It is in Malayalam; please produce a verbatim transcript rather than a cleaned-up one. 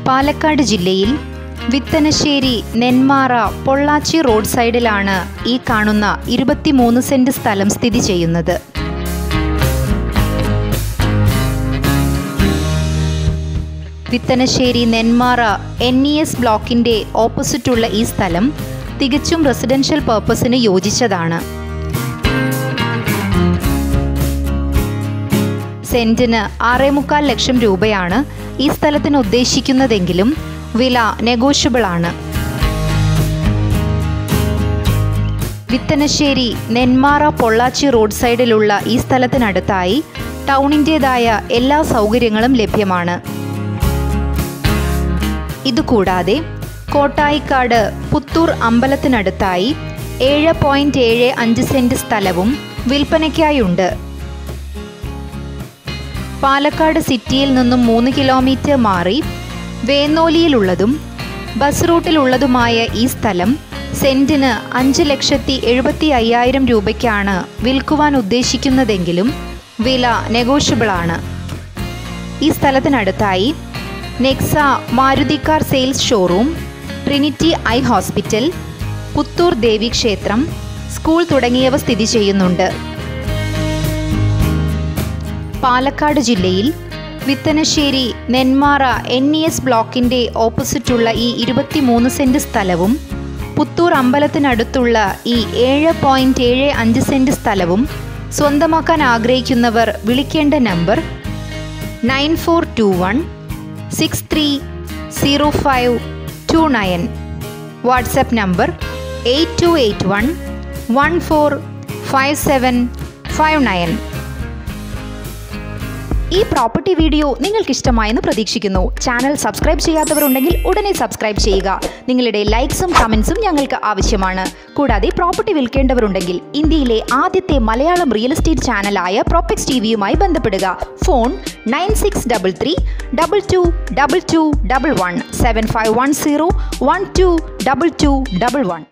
പാലക്കാട് ജില്ലയിൽ വിത്തനശ്ശേരി നെന്മാറ പൊള്ളാച്ചി റോഡ് സൈഡിലാണ് ഈ കാണുന്ന ഇരുപത്തിമൂന്ന് സെന്റ് സ്ഥലം സ്ഥിതി ചെയ്യുന്നത്. Vithanassery Nenmara N E S ബ്ലോക്കിൻ്റെ ഓപ്പോസിറ്റുള്ള ഈ സ്ഥലം തികച്ചും റെസിഡൻഷ്യൽ പർപ്പസിന് യോജിച്ചതാണ്. സെന്റിന് ആറേ മുക്കാൽ ലക്ഷം രൂപയാണ് ഈ സ്ഥലത്തിന് ഉദ്ദേശിക്കുന്നതെങ്കിലും വില നെഗോഷ്യബിൾ ആണ്. വിത്തനശ്ശേരി നെന്മാറ പൊള്ളാച്ചി റോഡ് സൈഡിലുള്ള ഈ സ്ഥലത്തിനടുത്തായി ടൗണിൻ്റേതായ എല്ലാ സൗകര്യങ്ങളും ലഭ്യമാണ്. ഇതുകൂടാതെ കോട്ടായിക്കാട് പുത്തൂർ അമ്പലത്തിനടുത്തായി ഏഴ് പോയിൻറ്റ് ഏഴ് അഞ്ച് സെൻറ്റ് സ്ഥലവും വിൽപ്പനയ്ക്കായുണ്ട്. പാലക്കാട് സിറ്റിയിൽ നിന്നും മൂന്ന് കിലോമീറ്റർ മാറി വേന്നോലിയിലുള്ളതും ബസ് റൂട്ടിലുള്ളതുമായ ഈ സ്ഥലം സെൻറ്റിന് അഞ്ച് ലക്ഷത്തി എഴുപത്തി അയ്യായിരം രൂപയ്ക്കാണ് വിൽക്കുവാൻ ഉദ്ദേശിക്കുന്നതെങ്കിലും വില നെഗോഷ്യബിളാണ്. ഈ സ്ഥലത്തിനടുത്തായി Nexa Maruti car sales showroom, Trinity eye hospital, Puthur Devi ക്ഷേത്രം, സ്കൂൾ തുടങ്ങിയവ സ്ഥിതി ചെയ്യുന്നുണ്ട്. പാലക്കാട് ജില്ലയിൽ Vithanassery Nenmara N E S ബ്ലോക്കിൻ്റെ ഓപ്പോസിറ്റുള്ള ഈ ഇരുപത്തിമൂന്ന് സെൻറ്റ് സ്ഥലവും പുത്തൂർ അമ്പലത്തിനടുത്തുള്ള ഈ ഏഴ് പോയിൻറ്റ് ഏഴ് അഞ്ച് സെൻറ്റ് സ്ഥലവും സ്വന്തമാക്കാൻ ആഗ്രഹിക്കുന്നവർ വിളിക്കേണ്ട number nine four two one six three zero five two nine, WhatsApp number eight two eight one one four five seven five nine. ഈ പ്രോപ്പർട്ടി വീഡിയോ നിങ്ങൾക്ക് ഇഷ്ടമായെന്ന് പ്രതീക്ഷിക്കുന്നു. ചാനൽ സബ്സ്ക്രൈബ് ചെയ്യാത്തവരുണ്ടെങ്കിൽ ഉടനെ സബ്സ്ക്രൈബ് ചെയ്യുക. നിങ്ങളുടെ ലൈക്സും കമൻസും ഞങ്ങൾക്ക് ആവശ്യമാണ്. കൂടാതെ പ്രോപ്പർട്ടി വിൽക്കേണ്ടവരുണ്ടെങ്കിൽ ഇന്ത്യയിലെ ആദ്യത്തെ മലയാളം റിയൽ എസ്റ്റേറ്റ് ചാനലായ പ്രോപ്പക്സ് ടി വിയുമായി ബന്ധപ്പെടുക. Phone nine six double three double two double two double one seven five one zero one two double two double one.